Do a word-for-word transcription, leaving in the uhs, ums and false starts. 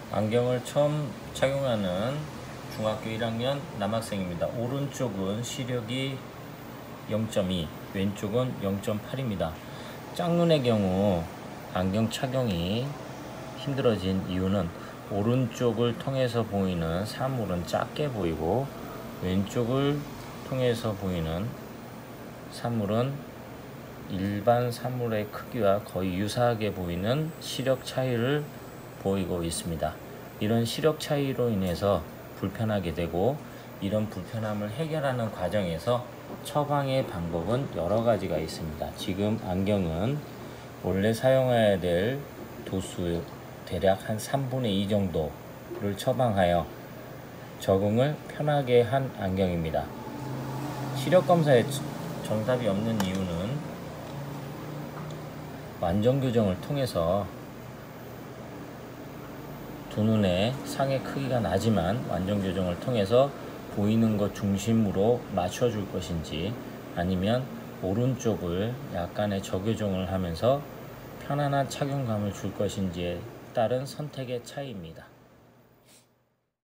안경을 처음 착용하는 중학교 일 학년 남학생입니다. 오른쪽은 시력이 영 점 이, 왼쪽은 영 점 팔입니다. 짝눈의 경우 안경 착용이 힘들어진 이유는 오른쪽을 통해서 보이는 사물은 작게 보이고 왼쪽을 통해서 보이는 사물은 일반 사물의 크기와 거의 유사하게 보이는 시력 차이를 보이고 있습니다. 이런 시력 차이로 인해서 불편하게 되고, 이런 불편함을 해결하는 과정에서 처방의 방법은 여러 가지가 있습니다. 지금 안경은 원래 사용해야 될 도수 대략 한 삼분의 이 정도를 처방하여 적응을 편하게 한 안경입니다. 시력 검사에 정답이 없는 이유는 완전 교정을 통해서 두 눈의 상의 크기가 나지만 완전 교정을 통해서 보이는 것 중심으로 맞춰줄 것인지, 아니면 오른쪽을 약간의 저교정을 하면서 편안한 착용감을 줄 것인지에 따른 선택의 차이입니다.